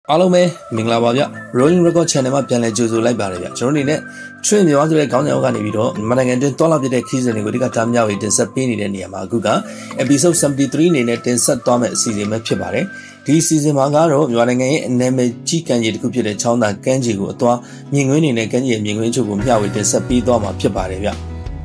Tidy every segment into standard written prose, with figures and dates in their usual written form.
အားလုံးပဲမင်္ဂလာပါဗျ Rolling Record Channel မှာပြန်လည်ကြိုဆိုလိုက်ပါတယ်ဗျကျွန်တော်အနေနဲ့ Train မြန်မာဆိုတဲ့ခေါင်းစဉ်အောက်ကနေပြီးတော့မြန်မာနိုင်ငံတွင်းတော်လာပြတဲ့ခီးစဉ်တွေကိုဒီကတားမြောက်ရေးတင်ဆက်ပေးနေတဲ့နေရာမှာအခုက Episode 73အနေနဲ့တင်ဆက်သွားမယ့်အစီအစဉ်ပဲဖြစ်ပါတယ်ဒီအစီအစဉ်မှာကတော့မြန်မာနိုင်ငံရဲ့အနာမည်ကြီးကမ်းခြေတစ်ခုဖြစ်တဲ့ချောင်းသာကမ်းခြေကိုအသွားမြင်ကွင်းနေနဲ့ကမ်းခြေမြင်ကွင်းချုပ်ကိုမျှဝေတင်ဆက်ပေးသွားမှာဖြစ်ပါတယ်ဗျ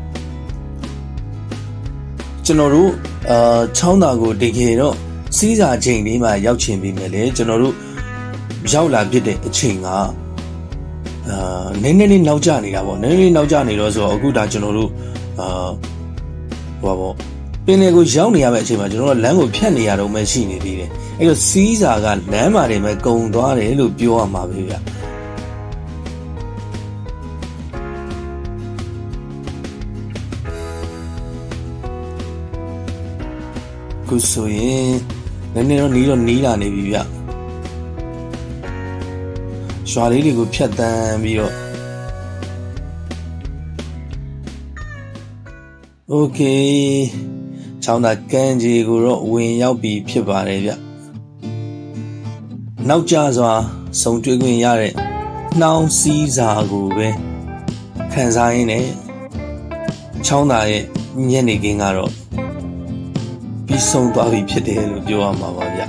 ကျွန်တော်တို့ချောင်းသာကိုတကယ်တော့စီးစာချိန်လေးမှာရောက်ချင်ပြီးမယ်လေကျွန်တော်တို့ရောက်လာဖြစ်တဲ့အချိန်ကနည်းနည်းလေးနောက်ကျနေတာပေါ့နည်းနည်းလေးနောက်ကျနေတော့ဆိုတော့အခုဒါကျွန်တော်တို့ဟိုပါပေါ့ပင်လယ်ကိုရောက်နေရမယ့်အချိန်မှာကျွန်တော်တို့လမ်းကိုဖြတ်နေရတော့မှရှိနေသေးတယ်အဲ့တော့စီးစာကလမ်းမှာတွေပဲကုံသွားတယ်လို့ပြောရမှာပဲဗျခုဆိုရင်နည်းနည်းတော့နီးလာနေပြီဗျရွာလေးတွေကိုဖြတ်တန်းပြီးတော့ Okay ချောင်းသာကမ်းခြေကိုတော့ဝင်ရောက်ပြီးဖြစ်ပါတယ်ဗျနောက်ကျစွာဆုံတွေ့ခွင့်ရတဲ့နှောင်းစည်းစာကိုပဲခံစားရင်းနဲ့ချောင်းသာရဲ့ညနေခင်းကတော့ပြီးဆုံးသွားပြီဖြစ်တယ်လို့ပြောရမှာပါဗျ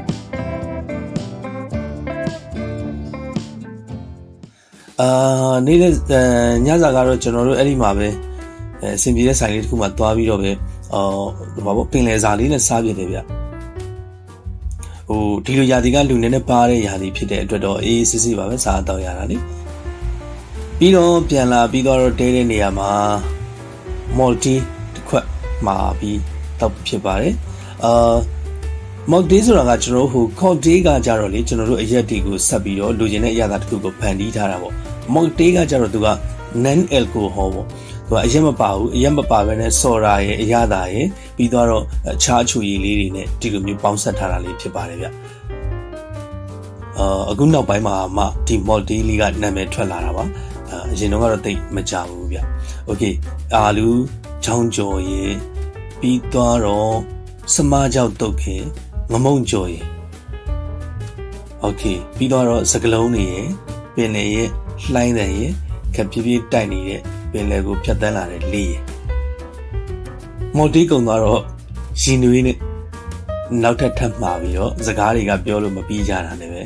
နေတဲ့ညစာကတော့ကျွန်တော်တို့အဲ့ဒီမှာပဲအဆင်ပြေတဲ့ဆိုင်လေးတစ်ခုမှသွားပြီးတော့ပဲဘာပေါ့ပင်လယ်စာလေးနဲ့စားပြတယ်ဗျဒီလိုຢာတီကလူနေနဲ့ပါတဲ့ຢာတီဖြစ်တဲ့အတွက်တော့အေးစစ်စစ်ပါပဲစားတော့ရတာလေပြီးတော့ပြန်လာပြီးတော့တဲတဲ့နေရာမှာမော်တီတစ်ခွက်မှာပြီးတော့ဖြစ်ပါတယ်မော်တီဆိုတာကကျွန်တော်တို့ခေါ်တေးကကြတော့လေကျွန်တော်တို့အရက်တီကိုဆက်ပြီးတော့လူကျင်တဲ့အရာသားတစ်ခုကိုဖန်တီးထားတာပေါ့မော်တေးကကြတော့သူက non alcohol ပေါ့သူကအရက်မပါဘူးအရက်မပါဘဲနဲ့ဆော်ရာရဲ့အရာသားရဲ့ပြီးတော့အခြားအချူရည်လေးတွေနဲ့ဒီလိုမျိုးပေါင်းဆက်ထားတာလေးဖြစ်ပါတယ်ဗျအခုနောက်ပိုင်းမှာမှဒီမော်တေးလေးကနာမည်ထွက်လာတာပါအရင်တော့ကတော့တိတ်မကြဘူးဗျ Okay အာလူချောင်းကျော်ရဲ့ပြီးတော့စမားကြောက်တုတ်ခင်ငမုံကြော်ရင် Okay ပြီးတော့စကလုံးတွေရဲ့ပင်လေရဲ့လှိုင်းတယ်ရဲ့ခက်ပြပြတိုက်နေတဲ့ပင်လေကိုဖြတ်တန်းလာတဲ့လေးရဲ့မော်တီကုံတော့ရှင်နွေးနဲ့နောက်ထပ်မှာပြီးတော့စကားတွေကပြောလို့မပြီးကြတာလည်းပဲ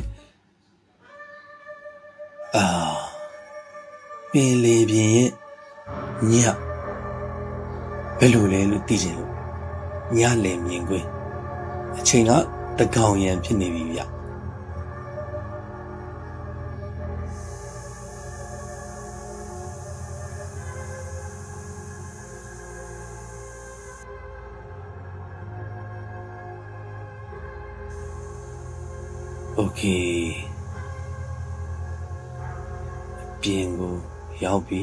ပင်လေပြင်ရဲ့ညဘယ်လိုလဲလို့သိချင်လို့ညလည်မြင်ခွင့်အချိန်ကတကောင်ရံဖြစ်နေပြီဗျOkay ပြင်ကိုရောက်ပြီ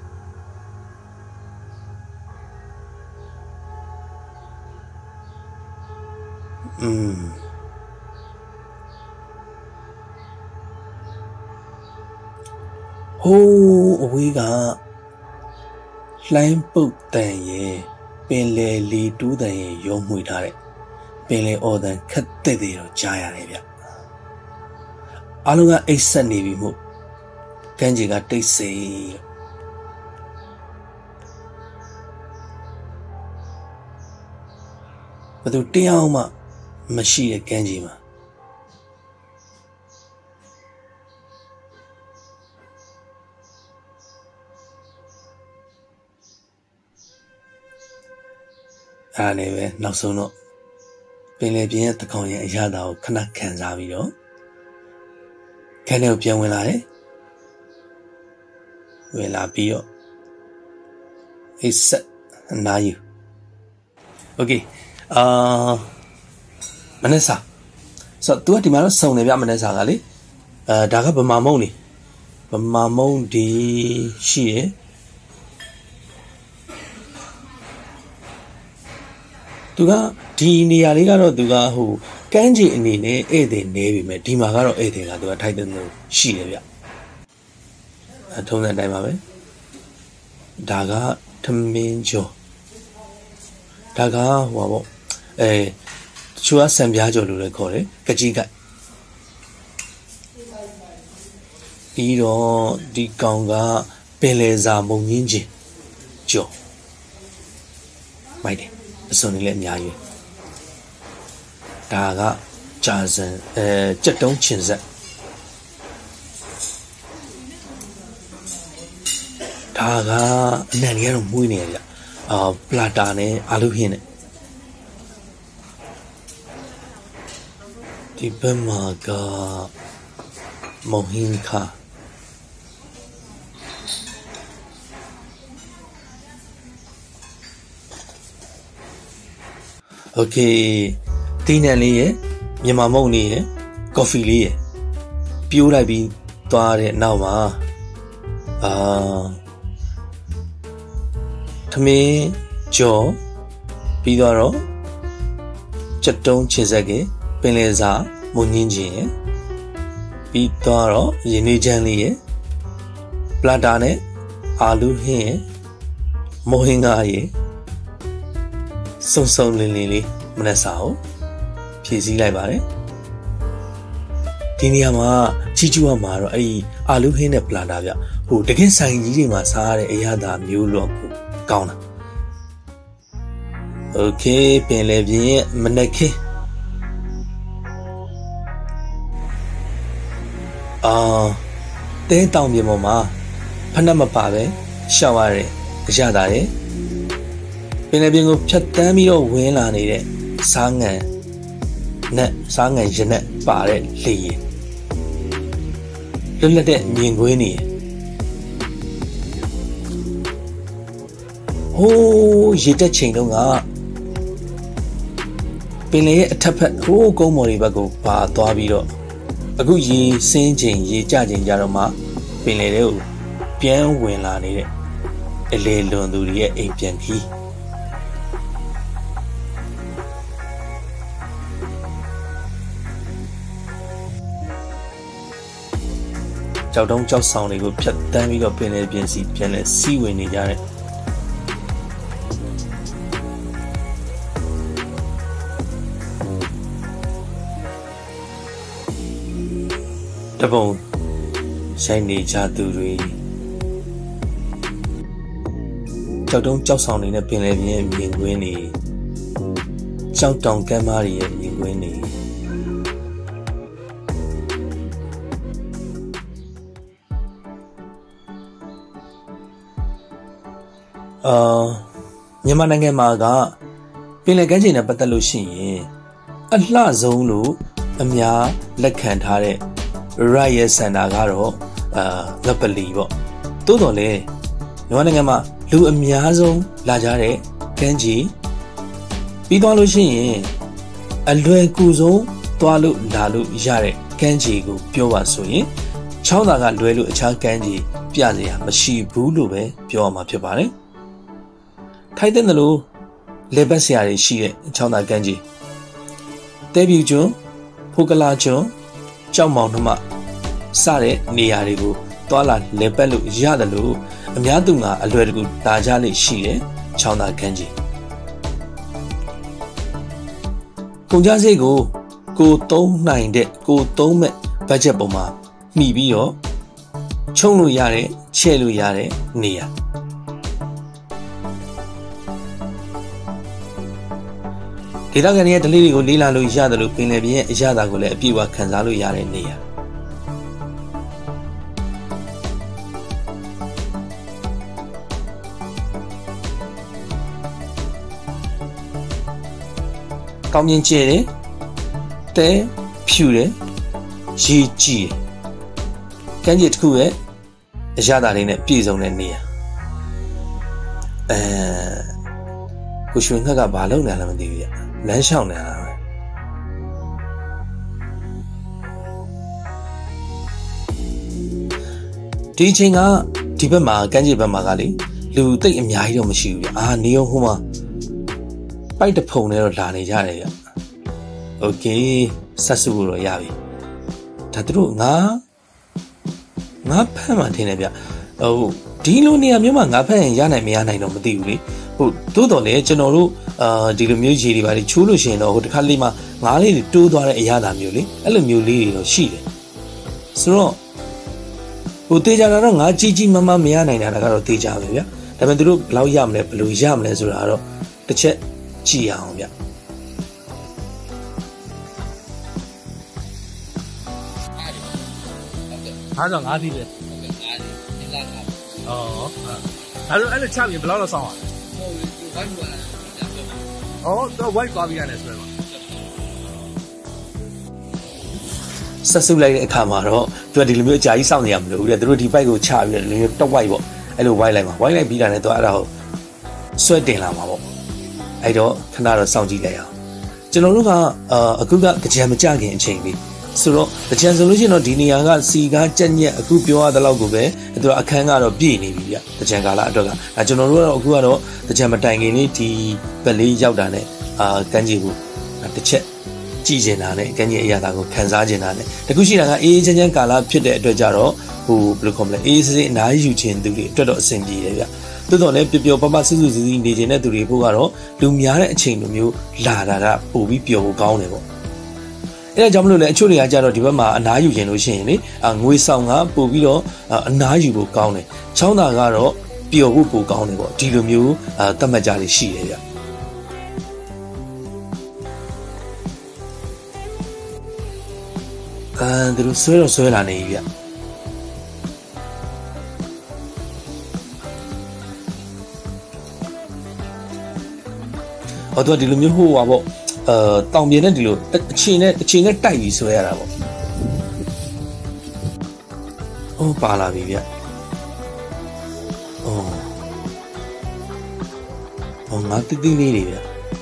ဟိုးအဝေးကလှိုင်းပုတ်တန်ရဲ့ပင်လေလီတူးတန်ရဲ့ရုံးမှွေထားတဲ့ပင်လေအော်တန်ခက်တဲ့တွေတော့ကြားရတယ်ဗျအားလုံးကအိတ်ဆက်နေပြီမို့ကမ်းခြေကတိတ်ဆိတ်ဘယ်သူတရားမှမရှိတဲ့ကမ်းခြေမှာအားလည်းပဲနောက်ဆုံးတော့ပင်လယ်ပြင်ရဲ့တကောင်ရဲ့အရာတာကိုခဏခံစားပြီးတော့ခန်းထဲကိုပြန်ဝင်လာတယ်ဝင်လာပြီးတော့အိတ်ဆက်နာယူ Okay မနေ့စာဆိုတော့ तू ကဒီမှာတော့စုံနေပြမနေ့စာကလေဒါကဗမာမုံနေဗမာမုံဒီရှိရယ်သူကဒီနေရာလေးကတော့သူကကမ်းခြေအနေနဲ့ဧည့်သည်နေပြီမဲ့ဒီမှာကတော့ဧည့်သည်ကသူကထိုက်တဲ့လို့ရှိတယ်ဗျထုံးတဲ့အတိုင်းပါပဲဒါကထမင်းကျော်ဒါကဟိုပါပေါ့တချို့ကစံပြားကျော်လို့လည်းခေါ်တယ်ကကြီးကပြီးတော့ဒီကောင်ကပင်လယ်စာမုံငင်းချင်းကြော်မိုက်တယ်အစွန်လေးလည်းအများကြီးဒါကကြာစံကြက်တုံးချင်ဆက်ဒါကအနံ့ကြီးကတော့မွေးနေရကြပလာတာနဲ့အာလူဟင်းနဲ့ဒီဘက်မှာကမုံဟင်းခါโอเคတီးနံလေးရယ်မြန်မာမုံလေးရယ်ကော်ဖီလေးရယ်ပြိုးလိုက်ပြီးသွားတဲ့နောက်မှာသမင်းကြော်ပြီးတော့ကြက်တုံးချင်ဆက်ကပင်လယ်စာမုံညင်းချင်းရယ်ပြီးတော့ရင်းနှီးချမ်းလေးရယ်ပလာတာနဲ့အာလူဟင်းရယ်မုံဟင်းကားရယ်စုံစုံလင်းလင်းလေးမနက်စာကိုဖြည့်ဆည်းလိုက်ပါတယ်ဒီနေရာမှာကြီးကျူးရမှာတော့အဲ့ဒီအာလူဟင်းနဲ့ပလာတာဗျဟိုတကယ်ဆိုင်ကြီးတွေမှာစားရတဲ့အရာသာမျိုးလို့ကောင်းတာโอเคပင်လယ်ပြင်ရဲ့မနက်ခင်းတဲတောင်ပြင်ပေါ်မှာဖက်နှက်မပါပဲရှောက်ရတဲ့အရာသာရဲ့ပင်လယ်ပြင်ကိုဖြတ်တန်းပြီးတော့ဝင်လာနေတဲ့စားငံနဲ့စားငံရနက်ပါတဲ့လေရင်လွတ်လပ်တဲ့မြင်ကွင်းနေဟိုးရေတက်ချိန်တုန်းကပင်လယ်ရဲ့အထက်ဖက်ဟိုးကုန်းမော်တွေဘက်ကိုပါသွားပြီးတော့အခုရေစင်းချိန်ရေကျချိန်ကြတော့မှပင်လယ်တွေကိုပြန်ဝင်လာနေတဲ့အလေလွန်သူတွေရဲ့အိမ်ပြန်ခီးကြောက်တုံးကြောက်ဆောင်တွေကိုဖြတ်တန်းပြီးတော့ပင်လယ်ပြင်စီပြန်လဲစီးဝင်နေကြတဲ့တပုံဆိုင်နေကြသူတွေကြောက်တုံးကြောက်ဆောင်တွေနဲ့ပင်လယ်ပြင်ရဲ့မြင်ကွင်းတွေကြောက်တောင်ကမ်းမားတွေရဲ့မြင်ကွင်းတွေမြန်မာနိုင်ငံမှာကပင်လယ်ကမ်းခြေနဲ့ပတ်သက်လို့ရှိရင်အလှဆုံးလို့အများလက်ခံထားတဲ့ Royal Center ကတော့ငပလီပေါ့တိုးတော်လေမြန်မာနိုင်ငံမှာလူအများဆုံးလာကြတဲ့ကမ်းခြေပြီးသွားလို့ရှိရင်အလွယ်ကူဆုံးသွားလို့လာလို့ရတဲ့ကမ်းခြေကိုပြောပါဆိုရင်ချောင်းသာကလွယ်လို့အခြားကမ်းခြေပြစရာမရှိဘူးလို့ပဲပြောရမှာဖြစ်ပါတယ်ထိုက်တဲ့လို့လေပတ်ဆရာတွေရှိတဲ့ချောင်းသာကမ်းခြေတဲပြူကျွန်းဖိုကလာကျွန်းကြောက်မောင်နှမစတဲ့နေရာတွေကိုတွာလာလေပတ်လို့ရတယ်လို့အများသူကအလွယ်တကူတာကြလိမ့်ရှိတဲ့ချောင်းသာကမ်းခြေကုန်ကြစိတ်ကိုသုံးနိုင်တဲ့ကိုသုံးမဲ့ဘတ်ဂျက်ပေါ်မှာမှီပြီးတော့ချုံလို့ရတဲ့ချဲ့လို့ရတဲ့နေရာဒေသခံတွေရဲ့ဓလေ့တွေကိုလေးလာလို့ရတယ်လို့ပင်လယ်ပြင်ရဲ့အရသာကိုလည်းအပြည့်အဝခံစားလို့ရတဲ့နေရာကောင်းမြင်ကျဲတယ်တဲဖြူတယ်ရေကြည်ကမ်းခြေတစ်ခုရဲ့အရသာလေးနဲ့ပြည့်စုံတဲ့နေရာကိုရွှေငှက်ကဘာလုပ်နေလဲမသိဘူးဗျလမ်းလျှောက်နေတာပဲဒီအချိန်ကဒီဘက်မှာကမ်းခြေဘက်မှာကလေလူသိပ်အများကြီးတော့မရှိဘူးဗျနေအောင်ဟိုမှာပိုက်တဖုံနဲ့တော့လာနေကြတယ်ဗျโอเคဆက်စုလို့တော့ရပြီဒါသူတို့ငါဖမ်းမှထင်တယ်ဗျဟိုဒီလိုနေရာမျိုးမှာငါဖမ်းရင်ရနိုင်မရနိုင်တော့မသိဘူးလေဟုတ်တိုးတော်လေကျွန်တော်တို့ဒီလိုမျိုးရေတွေပါလေချိုးလို့ရှိရင်တော့ဟိုတစ်ခါလေးမှငါးလေးတွေတိုးသွားတဲ့အရာသာမျိုးလေအဲ့လိုမျိုးလေးတွေတော့ရှိတယ်ဆိုတော့ဟိုတေးကြတာတော့ငါကြီးမမရနိုင်တာကတော့တေးကြပဲဗျဒါပေမဲ့သူတို့ဘယ်လောက်ရမလဲဘယ်လိုရမလဲဆိုတာတော့တစ်ချက်ကြည့်ရအောင်ဗျအားတော့5စီးပဲအဲ့လိုချပြီးဘယ်လောက်တော့ဆောင်းอ่ะတော့ white သွားပြီးရတယ်ဆိုတော့ဆက်စုလိုက်တဲ့အခါမှာတော့သူကဒီလိုမျိုးအကြာကြီးစောင့်နေရမလို့တဲ့သူတို့ဒီ bike ကိုချပြီးတော့ဒီလိုမျိုးတော့ white ပေါ့အဲ့လို white လိုက်မှာ white လိုက်ပြီးတာနဲ့သူအဲ့ဒါကိုဆွဲတင်လာမှာပေါ့အဲ့တော့ခဏတော့စောင့်ကြည့်လိုက်အောင်ကျွန်တော်တို့ကအခုကကြံမကြခင်အချိန်လေးဆိုတော့ကြံဆိုလို့ရှိရင်တော့ဒီနေရာကစီကားကြက်ညက်အခုပြောရတဲ့လောက်ကိုပဲသူကအခန်းကတော့ပြည့်နေပြီဗျကြံကာလအတွက်ကကျွန်တော်တို့ကတော့အခုကတော့ကြံမတိုင်ခင်လေးဒီဘက်လေးရောက်တာနဲ့ကန်းကြီးကိုတစ်ချက်ကြည့်နေတာနဲ့ကန်းကြီးအရာကိုခံစားနေတာနဲ့တခုရှိတာကအေးချမ်းကာလဖြစ်တဲ့အတွက်ကြတော့ဟိုဘယ်လိုခေါ်မလဲအေးစစ်စစ်အနားယူခြင်းသူတွေအတွက်တော့အဆင်ပြေတယ်ဗျတိုးတော့လည်းပျော်ပပစူးစူးစီးစီးနေခြင်းတဲ့သူတွေဖို့ကတော့လူများတဲ့အချိန်လိုမျိုးလာတာကပို့ပြီးပျော်ဖို့ကောင်းတယ်ပေါ့အဲ့ဒါကြောင့်မလို့လေအချို့တွေကကြတော့ဒီဘက်မှာအနားယူခြင်းလို့ရှိရင်လေငွေဆောင်ကပို့ပြီးတော့အနားယူဖို့ကောင်းတယ်ချောင်းသာကတော့ပျော်ဖို့ပိုကောင်းတယ်ပေါ့ဒီလိုမျိုးသတ်မှတ်ကြလေးရှိတယ်ဗျသူတို့ဆွဲလာနေပြီဗျဟောတော့ဒီလိုမျိုးဟိုပါပေါ့တောင်ပြင်းနဲ့ဒီလိုအချိန်နဲ့တိုက်ပြီးဆွဲရတာပေါ့ဟောပါလာပြီဗျဟောငါတိတိလေးတွေဗျ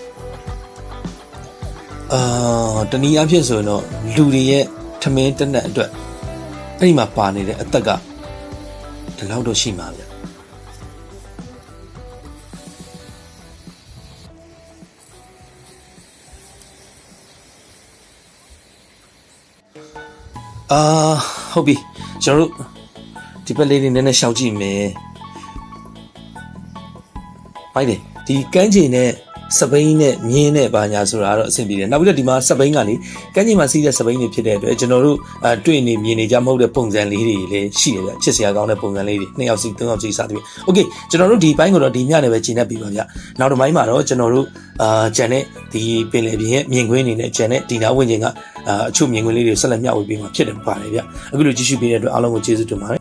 တနည်းအားဖြင့်ဆိုရင်တော့လူတွေရဲ့ထမင်းတက်တဲ့အတွက်အဲ့ဒီမှာပါနေတဲ့အသက်ကဒီလောက်တော့ရှိမှာဗျဟုတ်ပြီကျွန်တော်တို့ဒီဘက်လေးနည်းနည်းရှောက်ကြည့်မယ်ပိုက်တယ်ဒီကန်းချင်နဲ့စပိန်နဲ့မြင်းနဲ့ဘာညာဆိုတာတော့အဆင်ပြေတယ်နောက်ပြီးတော့ဒီမှာစပိန်ကလေကန်းချင်မှာစီးတဲ့စပိန်တွေဖြစ်တဲ့အတွက်ကျွန်တော်တို့တွေ့နေမြင်နေကြမဟုတ်တဲ့ပုံစံလေးတွေလည်းရှိတယ်ဗျချစ်စရာကောင်းတဲ့ပုံစံလေးတွေ2ယောက်စီ3ယောက်စီစသဖြင့်โอเคကျွန်တော်တို့ဒီဘိုင်းကိုတော့ဒီညနေပဲဂျင်းနေပြီပါဗျနောက်တစ်ပိုင်းမှာတော့ကျွန်တော်တို့ဂျန်နဲ့ဒီပင်လယ်ပြင်ရဲ့မြင်ကွင်းနေနဲ့ဂျန်နဲ့ဒီနာဝင်းချင်းကအချို့မြင်ကွင်းလေးတွေဆက်လက်မျှဝေပေးမှာဖြစ်တယ်ပါတယ်ဗျအခုလိုကြည့်ရှုပေးတဲ့အတွက်အားလုံးကိုကျေးဇူးတင်ပါတယ်